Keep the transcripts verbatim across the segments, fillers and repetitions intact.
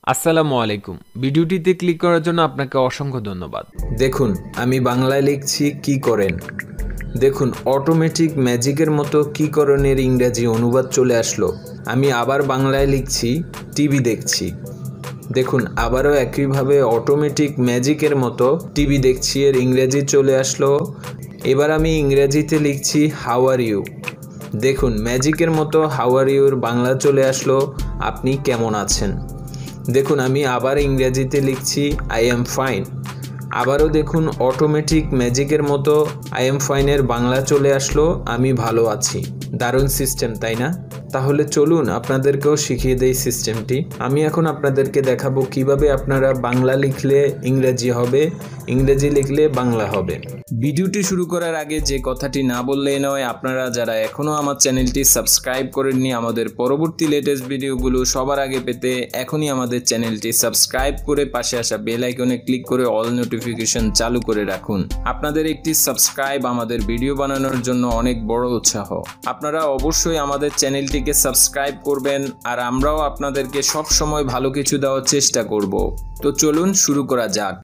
আসসালামু আলাইকুম। ভিডিওটিতে ক্লিক করার জন্য আপনাকে অসংখ্য ধন্যবাদ। দেখুন আমি বাংলায় লিখছি কি করেন। দেখুন অটোমেটিক ম্যাজিকের মতো কি করণের ইংরেজি অনুবাদ চলে আসলো। আমি আবার বাংলায় লিখছি টিভি দেখছি। দেখুন আবারও একইভাবে অটোমেটিক ম্যাজিকের মতো টিভি দেখছি এর ইংরেজি চলে আসলো। এবার আমি ইংরেজিতে লিখছি হাউ আর ইউ। দেখুন ম্যাজিকের মতো হাউ আর ইউর বাংলা চলে আসলো আপনি কেমন আছেন। দেখুন আমি আবার ইংরেজিতে লিখছি আই এম ফাইন। আবারও দেখুন অটোমেটিক ম্যাজিকের মতো আই এম ফাইনের বাংলা চলে আসলো আমি ভালো আছি। দারুণ সিস্টেম তাই না? তাহলে চলুন আপনাদেরকেও শিখিয়ে দেই সিস্টেমটি। আমি এখন আপনাদেরকে দেখাবো কিভাবে আপনারা বাংলা লিখলে ইংরেজি হবে, ইংরেজি লিখলে বাংলা হবে। ভিডিওটি শুরু করার আগে যে কথাটি না বললেই নয়, আপনারা যারা এখনও আমার চ্যানেলটি সাবস্ক্রাইব করেননি আমাদের পরবর্তী লেটেস্ট ভিডিওগুলো সবার আগে পেতে এখনই আমাদের চ্যানেলটি সাবস্ক্রাইব করে পাশে আসা বেল আইকনে ক্লিক করে অল নোটিফিকেশন চালু করে রাখুন। আপনাদের একটি সাবস্ক্রাইব আমাদের ভিডিও বানানোর জন্য অনেক বড় উৎসাহ। আপনারা অবশ্যই আমাদের চ্যানেলটিকে সাবস্ক্রাইব করবেন আর আমরাও আপনাদেরকে সব সময় ভালো কিছু দেওয়ার চেষ্টা করব। তো চলুন শুরু করা যাক।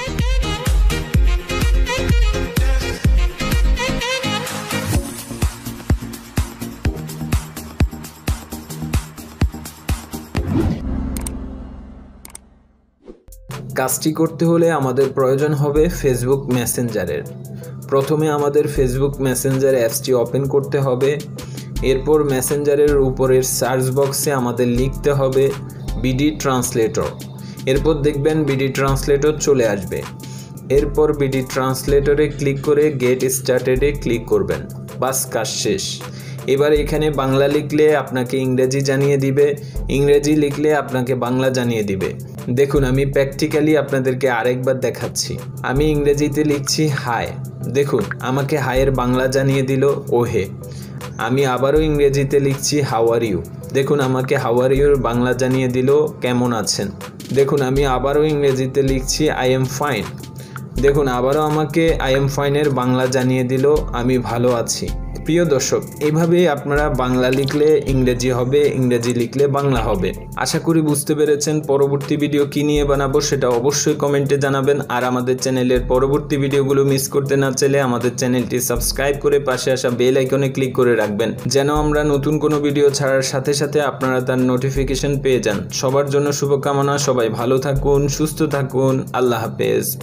কাজটি করতে হলে আমাদের প্রয়োজন হবে ফেসবুক মেসেঞ্জারের। প্রথমে আমাদের ফেসবুক মেসেঞ্জার অ্যাপসটি ওপেন করতে হবে। এরপর মেসেঞ্জারের উপরের সার্চ বক্সে আমাদের লিখতে হবে বিডি ট্রান্সলেটর। এরপর দেখবেন বিডি ট্রান্সলেটর চলে আসবে। এরপর বিডি ট্রান্সলেটরে ক্লিক করে গেট স্টার্টেডে ক্লিক করবেন। বাস কাজ শেষ। এবার এখানে বাংলা লিখলে আপনাকে ইংরেজি জানিয়ে দিবে, ইংরেজি লিখলে আপনাকে বাংলা জানিয়ে দিবে। দেখুন আমি প্র্যাকটিক্যালি আপনাদেরকে আরেকবার দেখাচ্ছি। আমি ইংরেজিতে লিখছি হাই। দেখুন আমাকে হাইয়ের বাংলা জানিয়ে দিল ওহে। আমি আবারও ইংরেজিতে লিখছি হাউ আর ইউ। দেখুন আমাকে হাউ আর ইউর বাংলা জানিয়ে দিল কেমন আছেন। দেখুন আমি আবারও ইংরেজিতে লিখছি আই এম ফাইন। দেখুন আবারও আমাকে আই এম ফাইনের বাংলা জানিয়ে দিল আমি ভালো আছি। প্রিয় দর্শক, এইভাবেই আপনারা বাংলা লিখলে ইংরেজি হবে, ইংরেজি লিখলে বাংলা হবে। আশা করি বুঝতে পেরেছেন। পরবর্তী ভিডিও কী নিয়ে বানাবো সেটা অবশ্যই কমেন্টে জানাবেন। আর আমাদের চ্যানেলের পরবর্তী ভিডিওগুলো মিস করতে না চাইলে আমাদের চ্যানেলটি সাবস্ক্রাইব করে পাশে আসা বেল আইকনে ক্লিক করে রাখবেন, যেন আমরা নতুন কোনো ভিডিও ছাড়ার সাথে সাথে আপনারা তার নোটিফিকেশন পেয়ে যান। সবার জন্য শুভকামনা। সবাই ভালো থাকুন, সুস্থ থাকুন। আল্লাহ হাফেজ।